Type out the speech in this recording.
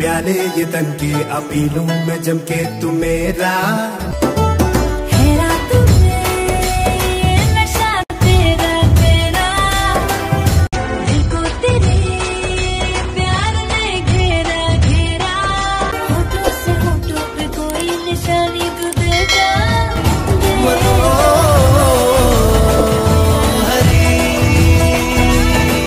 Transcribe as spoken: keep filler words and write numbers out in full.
प्याले ये तन के अपीलूं में जम के तू मेरा।